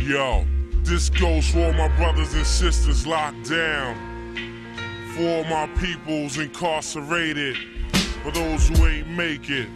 Yo, this goes for all my brothers and sisters locked down, for all my peoples incarcerated, for those who ain't make it.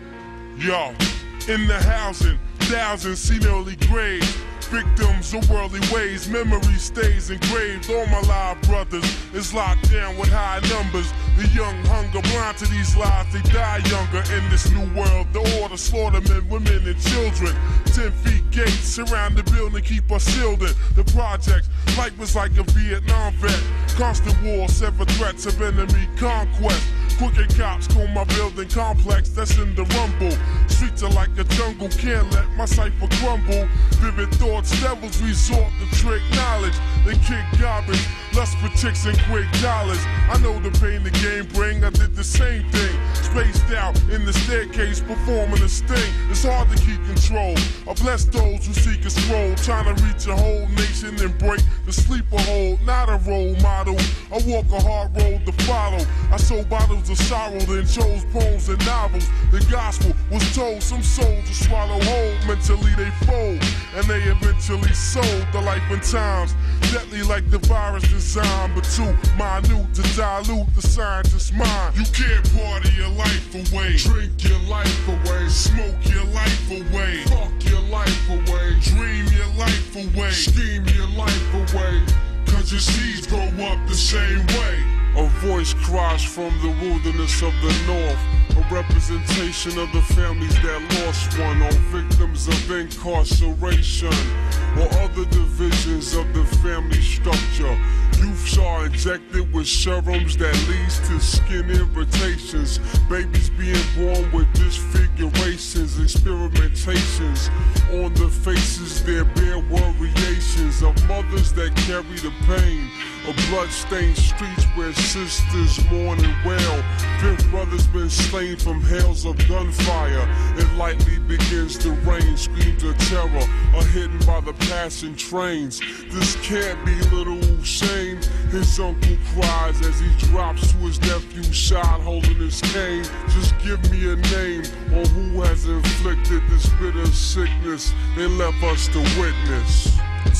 Yo, in the housing, thousands seen early graves, victims of worldly ways, memory stays engraved. All my live brothers is locked down with high numbers. The young hunger blind to these lies, they die younger in this new world. The order slaughter men, women and children. 10 feet gates surround the building, keep us sealed in the projects. Life was like a Vietnam vet, constant war, sever threats of enemy conquest. Crooked cops call my building complex, that's in the rumble. Streets are like a jungle, can't let my cipher crumble. Vivid thoughts, devils resort to trick knowledge. They kick garbage, lust for chicks and quick dollars. I know the pain the game bring, I did the same thing. Spaced out in the staircase, performing a sting. It's hard to keep control. I bless those who seek a scroll, trying to reach a whole nation and break the sleeper hold. Not a role model, I walk a hard road to follow. I sold bottles of sorrow, then chose poems and novels. The gospel was told, some souls will swallow whole. Mentally they fold, and they eventually sold the life and times. Deadly like the virus designed, but too minute to dilute the scientist's mind. You can't party your life away, drink your life away, smoke your life away, fuck your life away, dream your life away, scheme your life away, cause your seeds grow up the same way. A voice cries from the wilderness of the north, a representation of the families that lost one, on victims of incarceration or other divisions of the family structure. Youths are injected with serums that leads to skin irritations, babies being born with disfigurations, experimentations on the faces, there bear variations of mothers that carry the pain of blood-stained streets where sisters mourn and wail. Fifth brother's been slain from hails of gunfire. It lightly begins to rain, screams of terror are hidden by the passing trains. This can't be little Hussein. His uncle cries as he drops to his nephew's side holding his cane. Just give me a name on who has inflicted this bitter sickness they left us to witness.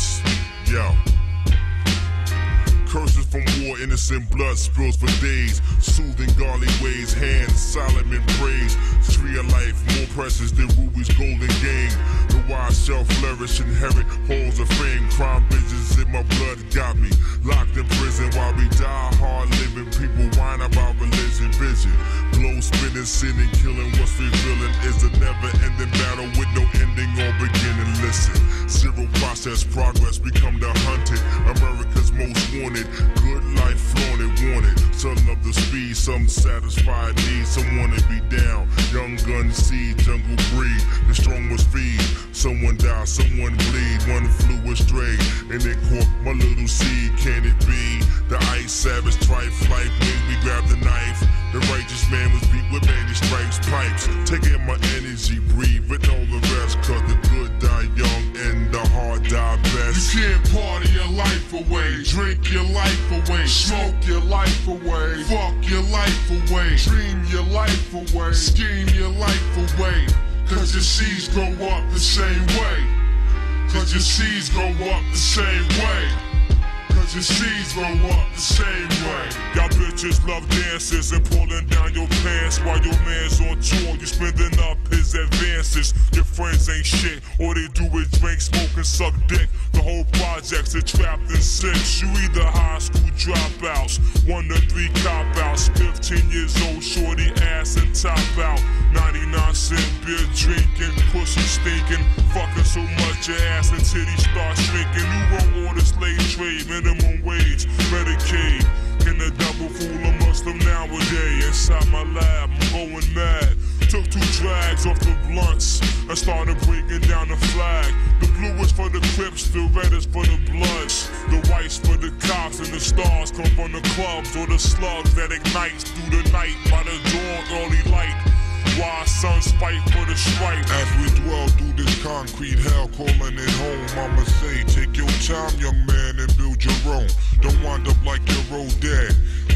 Yo. Curses from war, innocent blood spills for days. Soothing godly ways, hands Solomon praise. Tree of life, more precious than rubies, golden game. The wise shall flourish, inherit halls of fame. Crime visions in my blood got me locked in prison while we die hard living. People whine about religion, vision. Glow spinning, sinning, killing. What's revealing is a never-ending battle with no ending or beginning. Listen, zero process progress become the hunted. America's most wanted. Good life flaunted, wanted. Some love the speed, some satisfied needs, some wanna be down. Young gun seed, jungle breed. The strong must feed. Someone die, someone bleed. One flew astray, and it caught my little seed. Can it be? The ice savage trife life made me grab the knife. The righteous man was beat with many stripes, pipes. Taking my energy, breathe with all the rest. Cause the good die young and the hard die best. You can't party your life away, drink your life away, smoke your life away, fuck your life away, dream your life away, scheme your life away. Cause your seeds grow up the same way. Cause your seeds grow up the same way. Your seeds grow up the same way. Y'all bitches love dances and pulling down your pants while your man's on tour. You spending up his advances. Your friends ain't shit. All they do is drink, smoke, and suck dick. The whole project's are trapped in six. You either high school dropouts, 1 to 3 cop-outs, 15 years old, shorty ass and top out, 99-cent beer drinking, pussy stinking, fucking so much your ass and titties start shrinking. You won't order slave trade, minimum wage, Medicaid. In the double fool a Muslim nowadays. Inside my lab, I'm going mad. Took 2 drags off the blunts and started breaking down the flag. The blue is for the Crips, the red is for the Bloods. The white's for the cops and the stars come from the clubs or the slugs that ignites through the night by the dawn early light. Why suns fight for the stripe? As we dwell through this concrete hell, calling it home, I'ma say, take your time, young man, and build your own. Don't wind up like your old dad.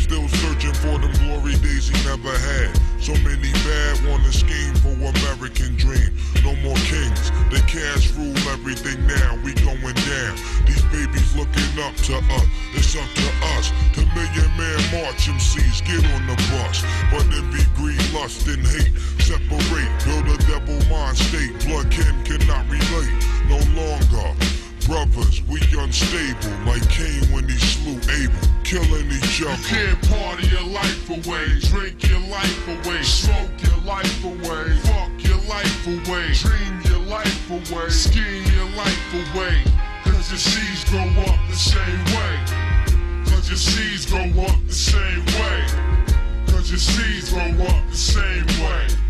Still searching for them glory days he never had. So many bad wanna scheme for American dream. No more kings, the cash rule everything now. We going down. These babies looking up to us. It's up to us. To Million Man March MCs, get on the bus. But envy, greed, lust, and hate separate. Build a devil mind state. Blood kin cannot relate. No longer brothers, we unstable. Like Cain when he slew Abel, killing each other. You can't party your life away, drink your life away, smoke your life away, fuck your life away, dream your life away, scheme your life away. Cause your seeds grow up the same way. Cause your seeds grow up the same way. Cause your seeds grow up the same way.